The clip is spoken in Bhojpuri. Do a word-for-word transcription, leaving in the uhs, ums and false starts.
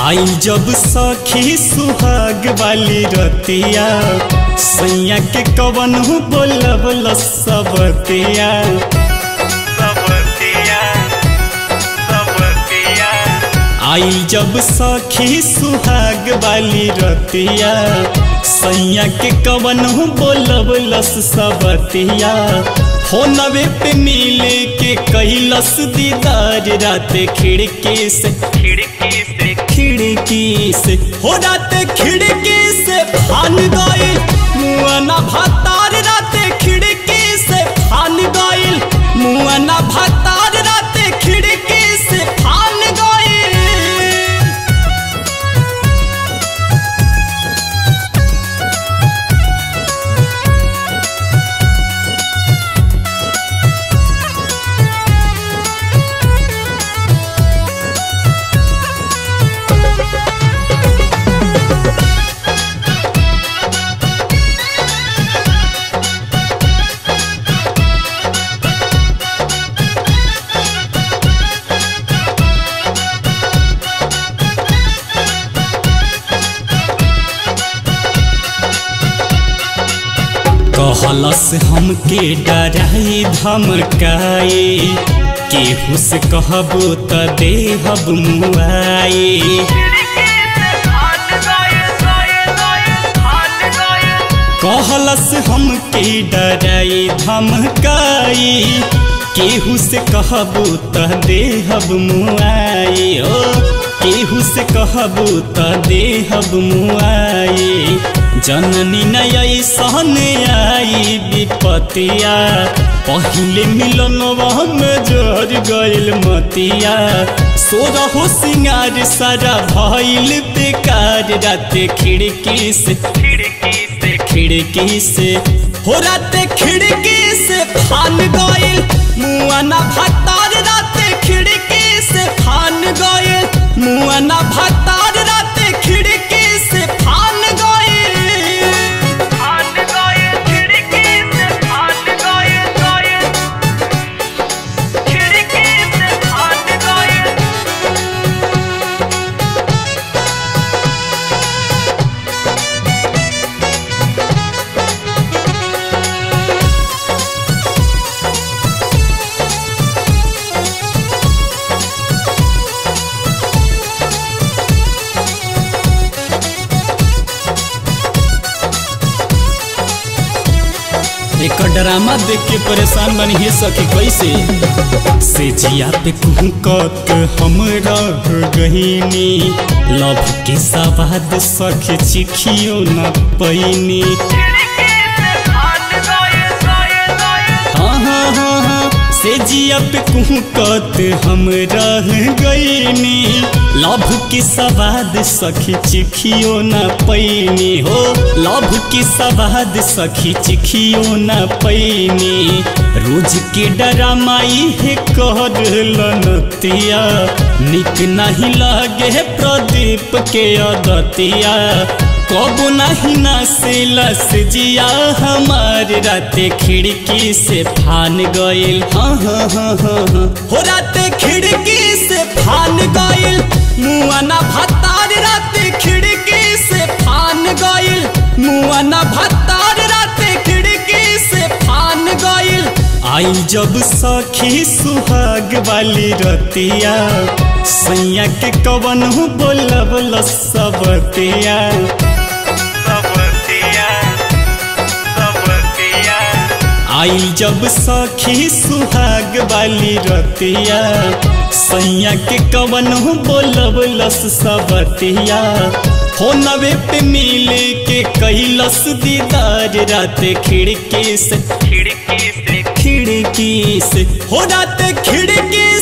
आई जब सखी सुहाग वाली रतिया सैया के कवन बोलब सबतिया आई जब सखी सुहाग वाली रतिया सैया के कवन बोलब सबतिया फोनवे पे मिले के कैलस दीदार रात खिड़की से खिड़की से खिड़की से हो रात खिड़की से फान गइल मुआना भातार रात खिड़की से फान गइल मुआना भातार रात खिड़की से फान गइल। कहलस हमके डराई धमकाए केहू से कहबो त देहब मुआए कहलस हमके डराई धमकाए केहू से कहबो त देहब मुआए ओ केहू से कहबो त देहब मुआए जननी नई सहन आई विपतिया पहले मिलनवा में जर गइल मतिया सोरहो सिंगार सारा भइल बेकार रात खिड़की से खिड़की से खिड़की से हो रात खिड़की से फान गइल मुआना भातार रात खिड़की से फान गइल मुआना भातार रात खिड़की से फान गइल। एक ड्रामा देख के परेशान बनी है सखी कैसे से जिया पे कुहकत हम रह गहिनी लव के सवाद सखी चिखियो न पैनी हाँ हाँ हाँ हाँ से जिया पे कुहकत हम रह गइनी लव के सवाद सखी चिखियो न पैनी हो लव के सवाद सखी चिखियो न पैनी रोज के डरामाई है कर लनतिया निक नहीं लगे प्रदीप के अदतिया कब नहीं नासेलस जिया हमारे रात खिड़की से फान गइल हाँ हाँ हाँ हाँ हाँ हो रात खिड़की से फान गइल मुआना भातार रात खिड़की से फान गइल मुआना भातार रात खिड़की से फान गइल। आई जब सखी सुहाग वाली रतिया सैया के कवन बोलब सबतिया आई जब सखी सुहाग वाली रतिया सैया के कवन बोलब सबतिया फोनवे पे मिले के कैलस दीदार रात खिड़की से खिड़की से खिड़की से हो रात खिड़की